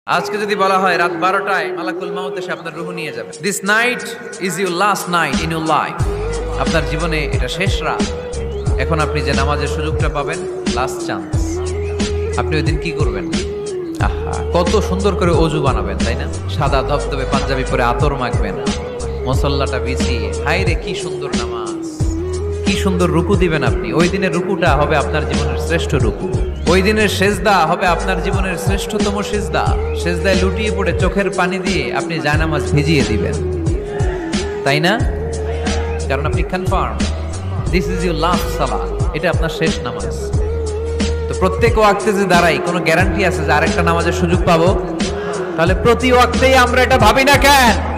আজকে যদি বলা হয় রাত 12টায় মালাকুল মাউত এসে আপনার রূহ নিয়ে যাবে, this night is your last night in your life, আপনার জীবনে এটা শেষ রাত, এখন আপনি যে নামাজের সুযোগটা পাবেন, লাস্ট চান্স, আপনি ওই দিন কি করবেন? আহা, কত সুন্দর করে অজু বানাবেন, তাই না? সাদা ধবধবে পাঞ্জাবি পরে আতর মাখবেন, মসল্লাটা বিছিয়ে, হায় রে কি সুন্দর নামাজ, কি সুন্দর রুকু দিবেন আপনি। ওই দিনের রুকুটা হবে আপনার জীবনের শ্রেষ্ঠ রুকু, ওই দিনের সেজদা হবে আপনার জীবনের শ্রেষ্ঠতম সেজদা। সেজদায় লুটিয়ে পড়ে চোখের পানি দিয়ে আপনি জায়নামাজ ভিজিয়ে দিবেন, তাই না? কারণ আপনি confirm this is your last সালাহ, এটা আপনার শেষ নামাজ। তো প্রত্যেক ওয়াক্তে যে দাঁড়াই, কোনো গ্যারান্টি আছে যে আরেকটা নামাজের সুযোগ পাবো? তাহলে প্রতি ওয়াক্তেই আমরা এটা ভাবি না কেন?